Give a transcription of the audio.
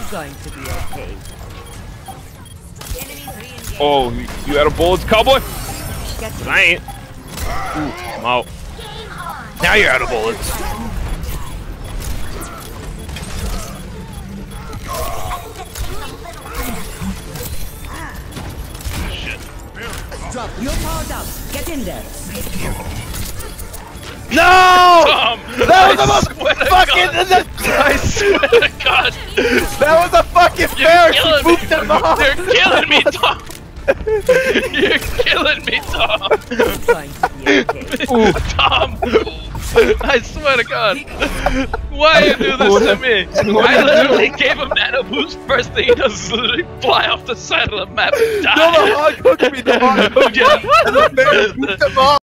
going to be okay. Oh, you out of bullets, cowboy? I ain't. Ooh, I'm out. Now you're out of bullets. Shit. Drop. You're powered up. Get in there. No! That was a fucking. I swear to God. That was a fucking fair. She booped him off. You're killing me, Tom. You're killing me, Tom. It's going to be okay. Ooh, Tom. I swear to God. Why you do this to me? I literally gave him nano boost. First thing he does is literally fly off the side of the map and die. No, the hog hooked me. The hog hooked me. The bear booped him off.